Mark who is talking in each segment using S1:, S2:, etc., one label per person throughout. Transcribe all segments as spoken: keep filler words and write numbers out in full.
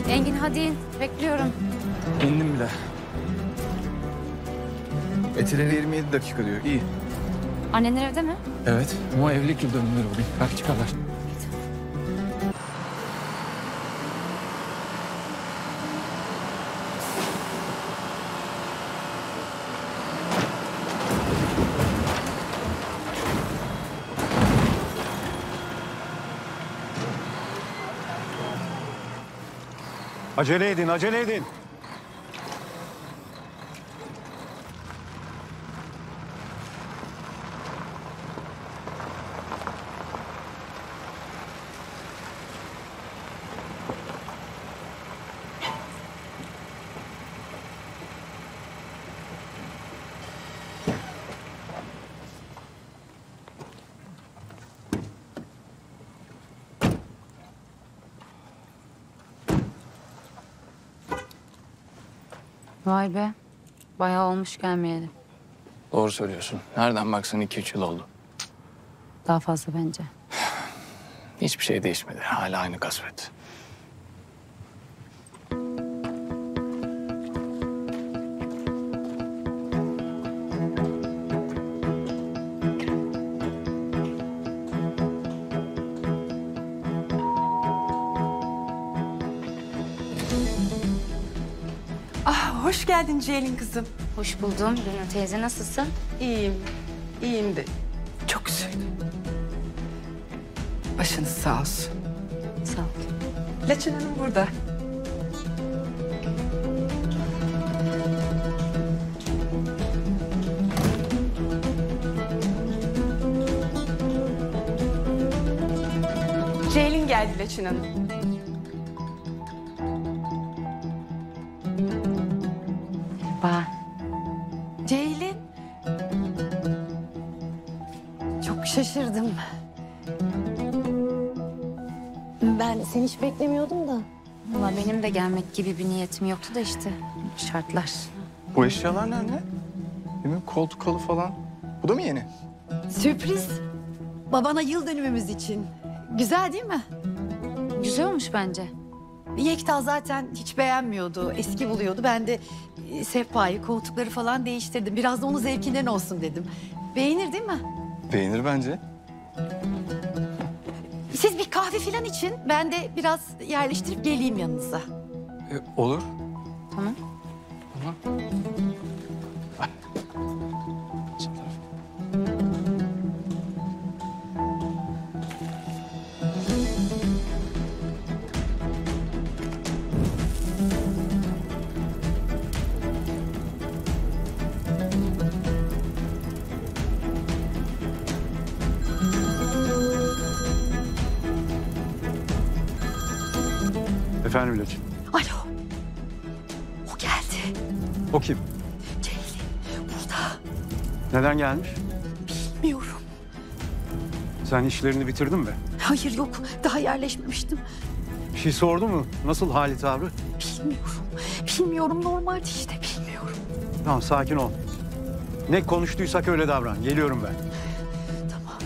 S1: Engin hadi in. Bekliyorum.
S2: İndim bile. Etileri yirmi yedi dakika diyor. İyi.
S1: Annenler evde mi?
S2: Evet. Ama evlilik yıl dönümleri bugün. Belki çıkarlar.
S3: Acele edin, acele edin.
S1: Vay be. Bayağı olmuş gelmeyeli.
S2: Doğru söylüyorsun. Nereden baksan iki üç yıl oldu.
S1: Daha fazla bence.
S2: Hiçbir şey değişmedi. Hala aynı kasvet.
S4: Ah, hoş geldin Ceylin kızım.
S1: Hoş buldum. Lina teyze nasılsın?
S4: İyiyim, iyiyim de çok üzüldüm. Başınız sağ olsun.
S1: Sağ ol.
S4: Laçın Hanım burada. Ceylin geldi Laçın Hanım.
S1: Bah.
S5: Ceylin. Çok şaşırdım. Ben seni hiç beklemiyordum da.
S1: Valla benim de gelmek gibi bir niyetim yoktu da işte şartlar.
S2: Bu eşyalar nerede? Değil mi? Koltuk halı falan. Bu da mı yeni?
S5: Sürpriz. Babana yıl dönümümüz için. Güzel değil mi?
S1: Güzel olmuş bence.
S5: Yekta zaten hiç beğenmiyordu. Eski buluyordu. Ben de e, sehpayı, koltukları falan değiştirdim. Biraz da onun zevkinden olsun dedim. Beğenir değil mi?
S2: Beğenir bence.
S5: Siz bir kahve falan için ben de biraz yerleştirip geleyim yanınıza.
S2: E, olur.
S1: Tamam.
S2: Tamam. Ay. Sağ taraf.
S3: Efendim Laçın.
S5: Alo. O geldi.
S3: O kim?
S5: Ceylin burada.
S3: Neden gelmiş?
S5: Bilmiyorum.
S3: Sen işlerini bitirdin mi?
S5: Hayır yok. Daha yerleşmemiştim.
S3: Bir şey sordu mu? Nasıl hali tavrı?
S5: Bilmiyorum. Bilmiyorum. Normal işte bilmiyorum.
S3: Tamam sakin ol. Ne konuştuysak öyle davran. Geliyorum ben.
S5: Tamam.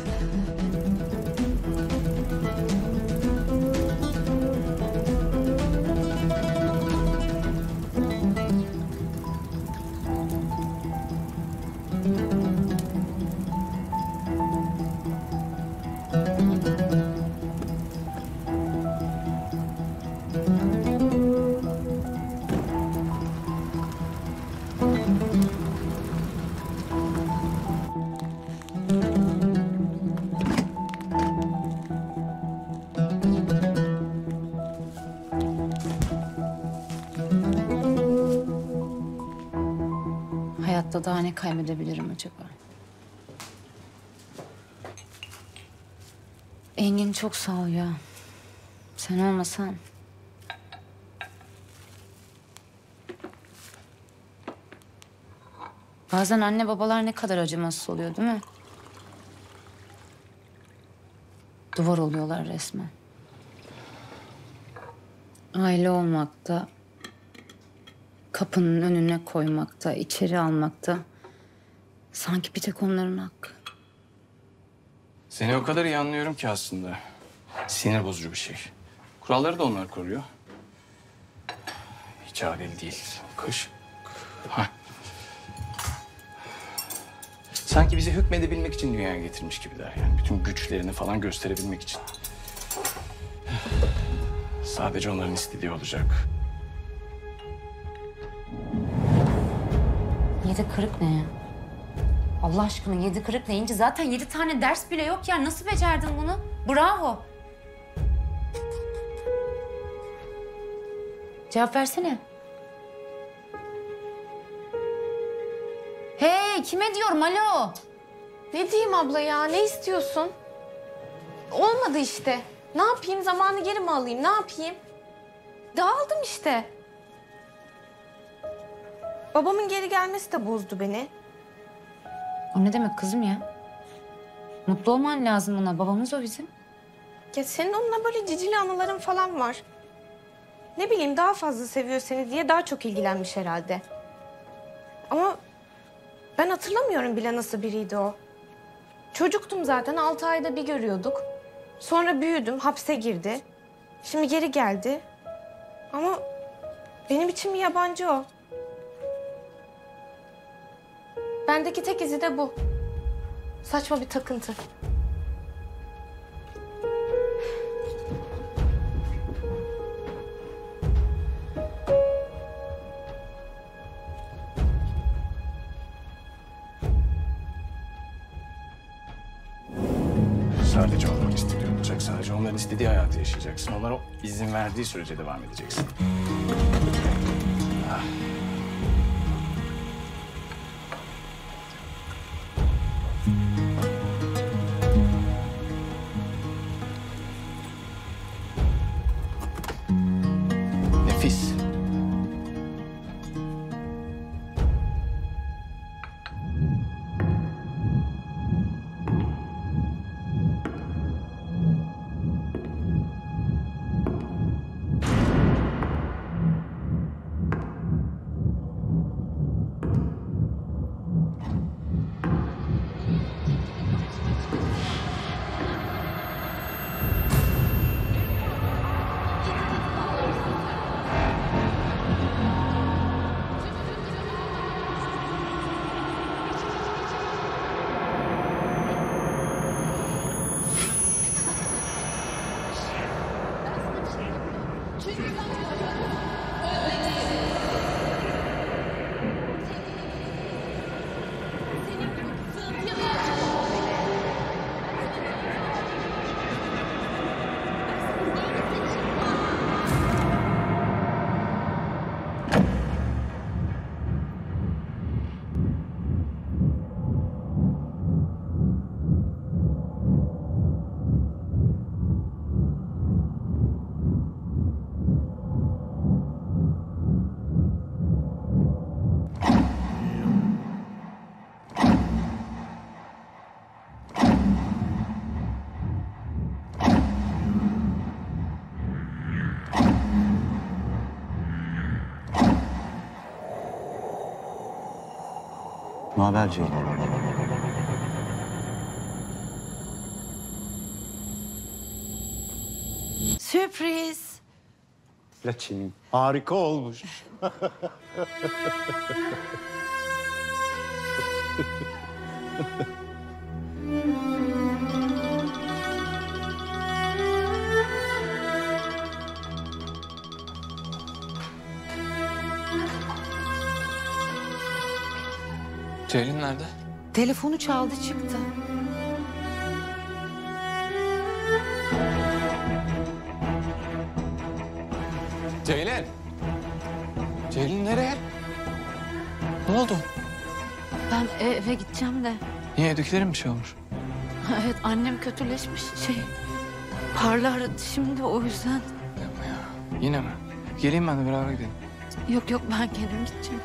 S1: Hayatta daha ne kaybedebilirim acaba? Engin çok sağ ol ya. Sen olmasan. Bazen anne babalar ne kadar acımasız oluyor değil mi? Duvar oluyorlar resmen. Aile olmakta, kapının önüne koymakta, içeri almakta sanki bir tek onların hakkı.
S2: Seni o kadar iyi anlıyorum ki aslında. Sinir bozucu bir şey. Kuralları da onlar koruyor. Hiç adil değil. Kış. Ha. Sanki bizi hükmedebilmek için dünyaya getirmiş gibiler yani. Bütün güçlerini falan gösterebilmek için. Sadece onların istediği olacak.
S1: Yedi kırık ne ya? Allah aşkına yedi kırık deyince zaten yedi tane ders bile yok ya. Nasıl becerdin bunu? Bravo. Cevap versene. Hey, kime diyorum? Alo.
S6: Ne diyeyim abla ya? Ne istiyorsun? Olmadı işte. Ne yapayım? Zamanı geri mi alayım? Ne yapayım? Dağıldım işte. Babamın geri gelmesi de bozdu beni.
S1: O ne demek kızım ya? Mutlu olman lazım ona. Babamız o bizim.
S6: Ya senin onunla böyle cicili anıların falan var. Ne bileyim daha fazla seviyor seni diye daha çok ilgilenmiş herhalde. Ama ben hatırlamıyorum bile nasıl biriydi o. Çocuktum zaten, altı ayda bir görüyorduk. Sonra büyüdüm, hapse girdi. Şimdi geri geldi. Ama benim için bir yabancı o. Bendeki tek izi de bu. Saçma bir takıntı.
S2: Sadece onların istediği olacak. Sadece onların istediği hayatı yaşayacaksın. Onlara o izin verdiği sürece devam edeceksin. Ah. Nefis.
S3: Ne haber Ceylin?
S5: Sürpriz.
S3: Laçin. Harika olmuş.
S2: Ceylin nerede?
S5: Telefonu çaldı çıktı.
S2: Ceylin. Ceylin nereye? Ne oldu?
S1: Ben eve gideceğim de.
S2: Niye evdekilerin bir şey olmuş?
S1: Evet, annem kötüleşmiş. Şey, Parla aradı şimdi, o yüzden.
S2: Yapma ya. Yine mi? Geleyim ben de beraber gidelim.
S1: Yok yok, ben kendim gideceğim.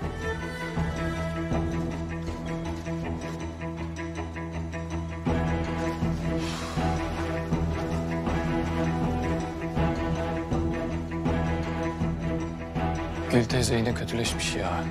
S2: Gül teyze yine kötüleşmiş ya.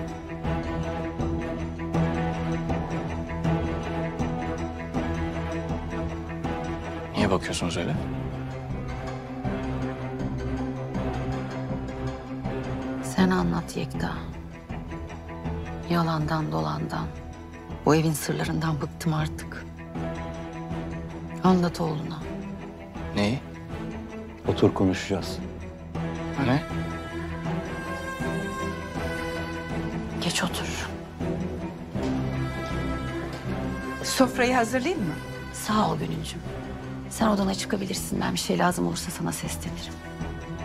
S2: Niye bakıyorsunuz öyle?
S1: Sen
S5: Sen anlat Yekta. Yalandan dolandan. Bu evin sırlarından bıktım artık. Anlat oğluna.
S2: Neyi?
S3: Otur konuşacağız.
S2: Ne?
S5: Geç otur.
S4: Sofrayı hazırlayayım mı?
S5: Sağ ol Gönülcüm. Sen odana çıkabilirsin. Ben bir şey lazım olursa sana seslenirim.